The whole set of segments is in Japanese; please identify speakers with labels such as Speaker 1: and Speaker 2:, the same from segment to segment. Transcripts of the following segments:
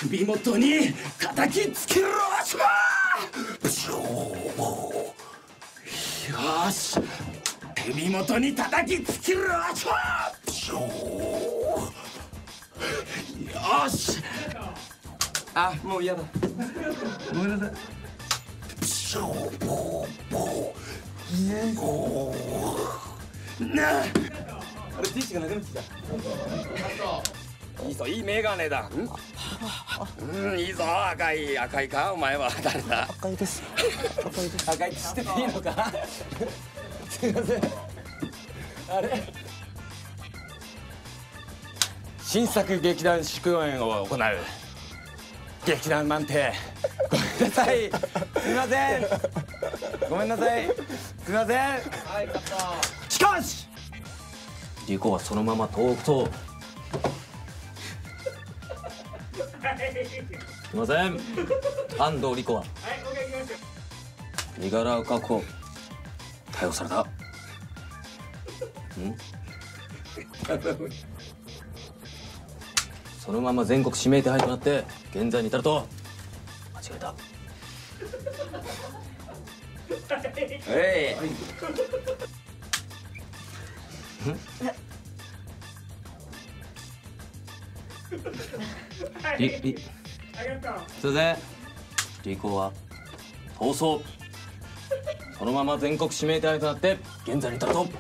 Speaker 1: 首元に叩きつけろ。よし、首元に叩きつけろ。よし。あ、もう嫌だ。ごめんなさい。なあ、あれティッシュがなくなってきた。いいぞ、いいメガネだ。いいぞ、赤いか、お前は誰だ。
Speaker 2: 赤いです。赤いです。
Speaker 1: 赤いって知ってていいのか。すいません。あれ。新作劇団祝宴を行う。劇団満点。ごめんなさい。すいません。ごめんなさい。すいません。はい、カット。しかし。リコはそのまま遠くと。すいません。安藤リコは身柄確保、逮捕された。そのまま全国指名手配となって現在に至ると。間違えた。すいません。リコは逃走。そのまま全国指名手配となって現在に至ると。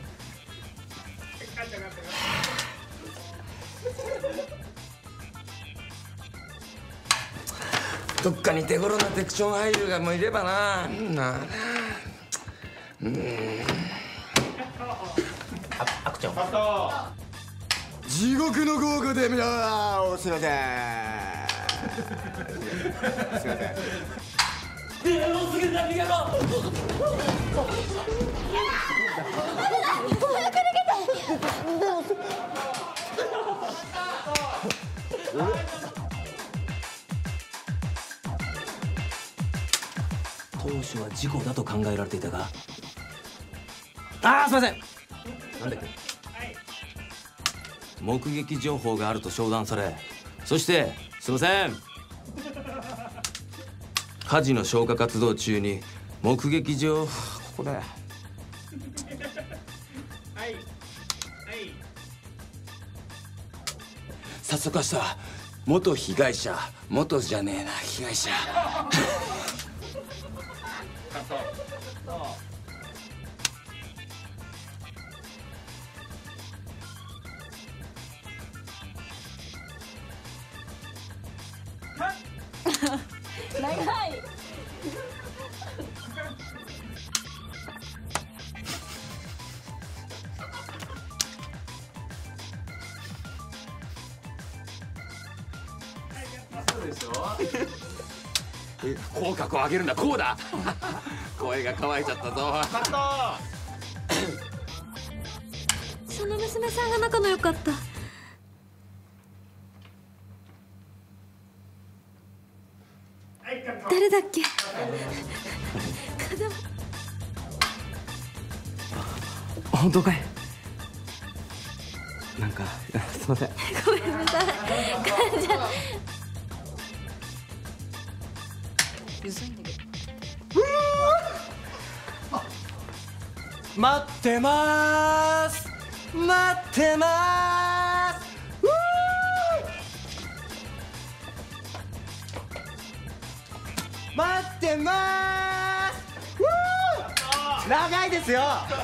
Speaker 1: どっかに手頃なテクション俳優がもいればな。
Speaker 2: アクション。
Speaker 1: 地獄の豪華で、すいません。すいません。もうすぐだ、逃げろ。当初は事故だと考えられていたが。すいません。なんだっけ。目撃情報があると商談され、そしてすいません。火事の消火活動中に目撃情報、ここだよ。早速明日は元被害者、元じゃねえな、被害者。
Speaker 3: 長い。
Speaker 1: 口角を上げるんだ、こうだ。声が乾いちゃったぞ。
Speaker 3: その娘さんが仲の良かった。誰だっけ。
Speaker 1: 本当かい。なんかすいません。
Speaker 3: ごめんなさい。じゃ
Speaker 1: 待ってまーす。待ってまーす。待ってまーす。長いですよ。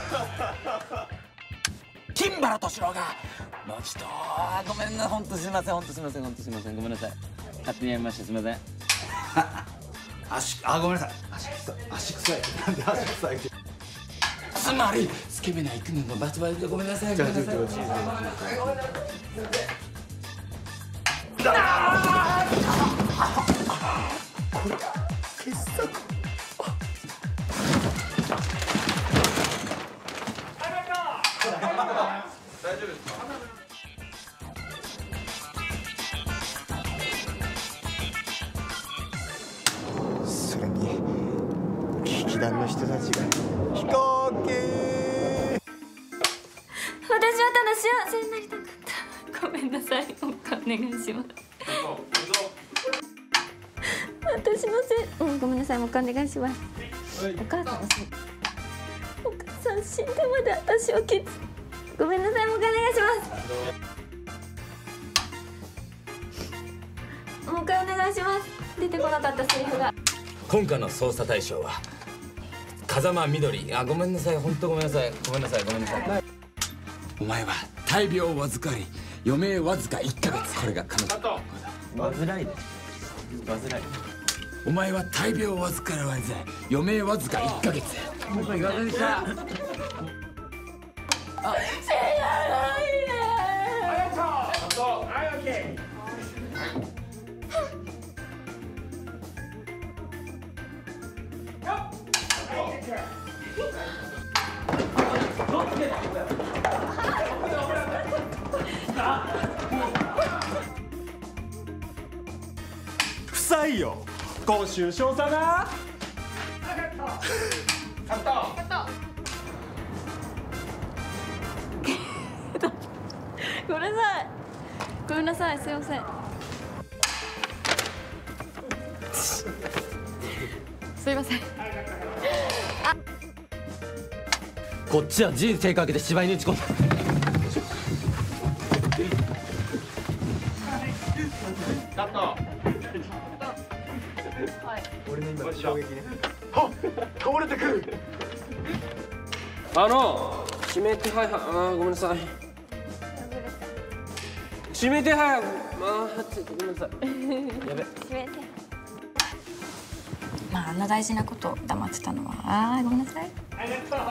Speaker 1: 金原敏郎がもう一度。ごめんな、本当すみません、本当すみません、本当すみません、ごめんなさい。勝手にやりました、すみません。ごめんなさい。足臭い。なんで足臭いって。つまりスケベなイクメンのバツバツでごめんなさい。ごめんなさい。これ傑作。大丈夫ですか。
Speaker 2: それに劇団の人たちが飛行機。
Speaker 3: 私はただ幸せになりたかった。ごめんなさい。お願いします。 私のせい。ごめんなさい、もう一回お願いします。お母さんのせい。お母さん死んでまで私をごめんなさい、もう一回お願いします。もう一回お願いします。出てこなかったセリフが。
Speaker 1: 今回の捜査対象は風間みどり。ごめんなさい、本当ごめんなさい、ごめんなさい、ごめんなさい。お前は大病を患い余命わずか1ヶ月。これが彼女。
Speaker 2: 煩いで煩い。
Speaker 1: お前は大病を患い余命わずか1ヶ月。僕いかがでした？
Speaker 2: 不採用。今週少佐な。
Speaker 3: ごめんなさい。ごめんなさい、すいません。すいません。
Speaker 4: こっちは人生かけて芝居に打ち込んだ。
Speaker 1: カット。
Speaker 2: 俺の今の衝撃ね。
Speaker 5: 倒れてくる。指名手配犯、ごめんなさい。指名手配犯、ごめんなさい。やべ。
Speaker 3: 指名手配。まあ、あんな大事なことを黙ってたのは、ごめんなさい。ありがとう。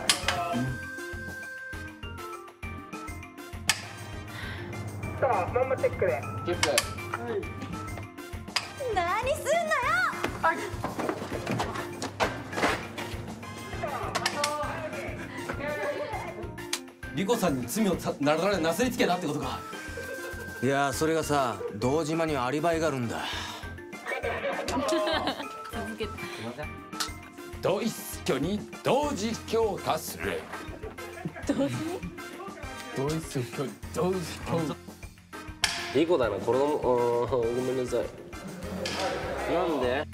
Speaker 5: さあ、まんまチェックで。チェック。
Speaker 3: 何すんのよ。
Speaker 5: はい。
Speaker 4: リコさんに罪をなすりつけたってことか。
Speaker 1: いやそれがさ、堂島にはアリバイがあるんだ。同一挙に同時強化する。
Speaker 3: 同時
Speaker 5: いい子だな、これのごめんなさい。なんで？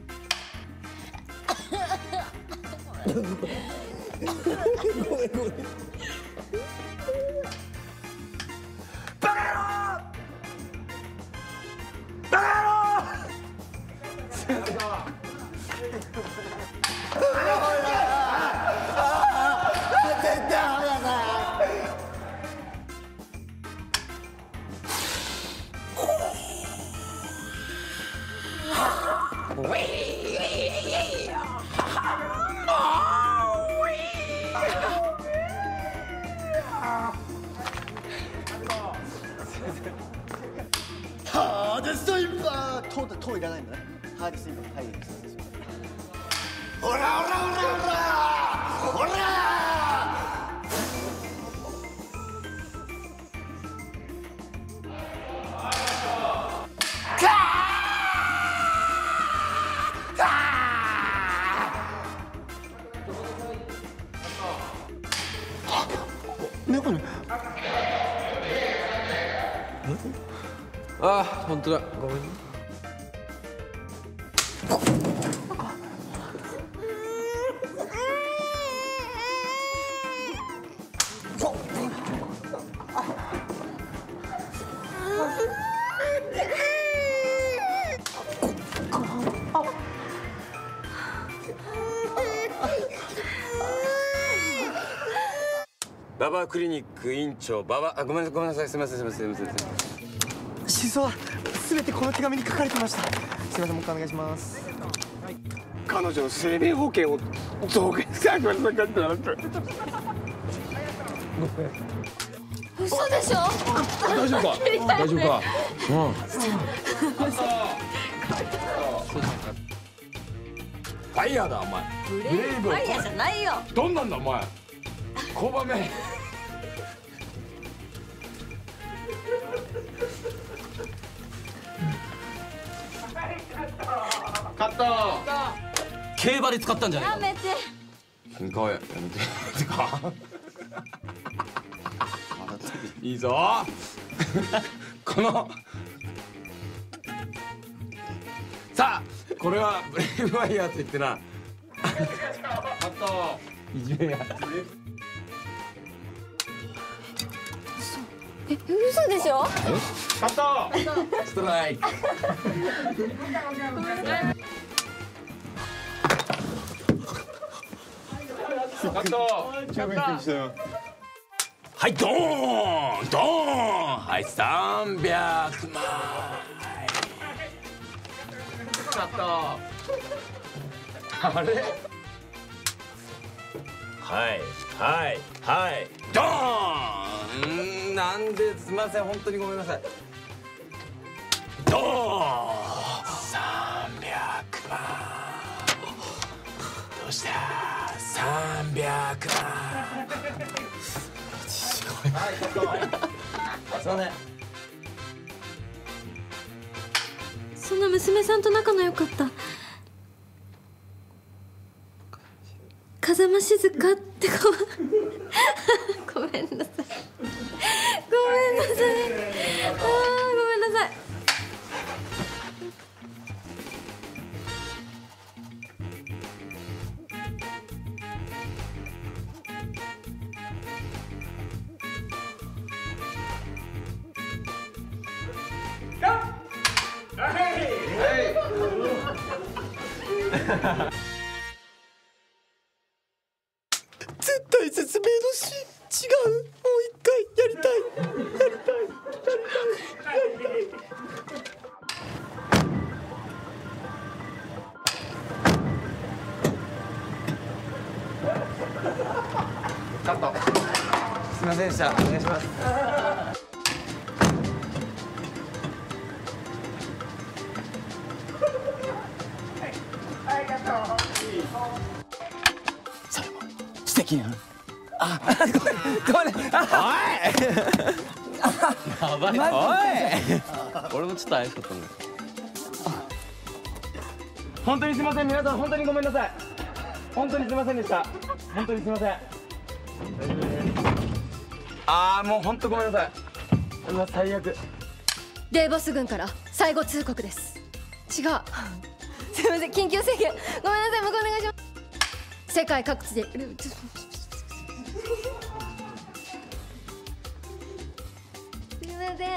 Speaker 5: ごめん。バカ野郎！バカ野郎！
Speaker 2: 絶対ダメだから。ハーデストインパー。トいらないんだね。ハーデストインパー。はい。ほらほらほらほらほら。猫に。
Speaker 5: 本当だ。ごめんね。
Speaker 1: ババクリニック院長ババ、ごめんなさい、すみません。
Speaker 2: 真相は全てこの手紙に書かれてました。すみません、もう一回お願いします。
Speaker 5: 彼女の生命保険を増減してあげなかったなって。
Speaker 3: 嘘でしょ。
Speaker 1: 大丈夫か？大丈夫か？ファイヤーだお前。
Speaker 3: ブレイブファイヤーじゃないよ。
Speaker 1: どんなんだお前。交番目。カット。
Speaker 4: 競馬で使ったんじゃないか。
Speaker 3: やめて。
Speaker 1: 喧嘩はやめて。てか。いいぞ。この。さあ、 これはブレイブファイヤーと言ってな。いじめや。
Speaker 3: 嘘でしょ。
Speaker 1: ストライク。はい、ドーンドーン。はい、300枚。あれ。はいはいはいドーン。なんですみません、本当にごめんなさい。ドーン。300万。どうした300万。すいません。
Speaker 3: その娘さんと仲の良かった風間静香って子はごめんなさいごめんなさいごめんなさい。
Speaker 2: 絶対説明のし違う。もう一回やりたいやりたい
Speaker 1: カット。すみませんでした。お願いします。
Speaker 2: それも素敵やん。
Speaker 1: あ、ごめんごめん。
Speaker 4: やばい。
Speaker 1: おい。
Speaker 4: 俺もちょっと怪しかったんだよ。
Speaker 1: 本当にすみません、皆さん本当にごめんなさい。本当にすみませんでした。本当にすみません。ああ、もう本当ごめんなさい。うわ、最悪。
Speaker 3: デーボス軍から最後通告です。違うすいません、緊急宣言ごめんなさい、向こうお願いします。世界各地ですいませ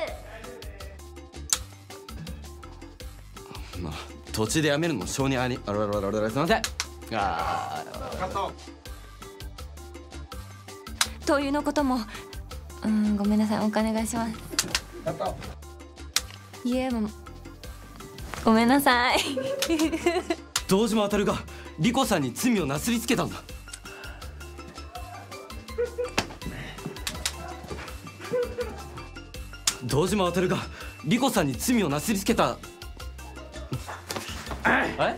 Speaker 3: ん。
Speaker 4: まあ途中でやめるのも性にあり。すいません。
Speaker 3: 灯油のこともごめんなさい、お願いします。いえ、もうごめんなさい
Speaker 4: 堂島渉が莉子さんに罪をなすりつけたんだ。堂島渉が莉子さんに罪をなすりつけた。え？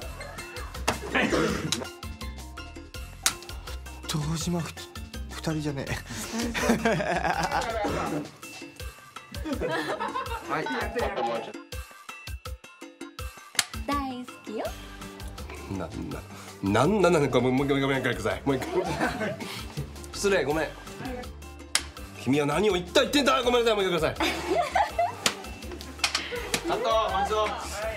Speaker 2: 堂島二人じゃねえ。
Speaker 1: はい。
Speaker 3: 大好きよ。
Speaker 5: なんごめんください。もう一回。失礼、ごめん。君は何を言ってんだ。ごめんなさい、もう一回ください。カット、もう一度。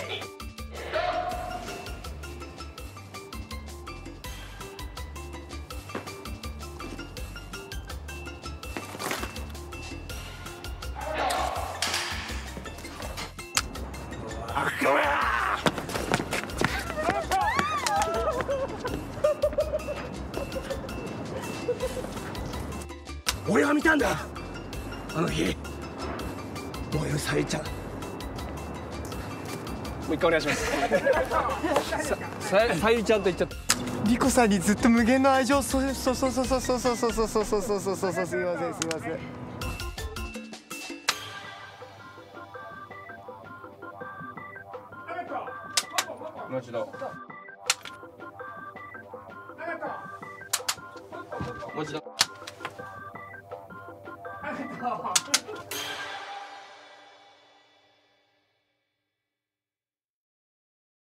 Speaker 5: 俺は見たんだ、あの日。燃えるさゆりちゃん。もう一回お願いします。さゆりちゃんと言っちゃった。
Speaker 2: 莉子さんにずっと無限の愛情そうすいませんすいません。
Speaker 5: もう一度。もう一度。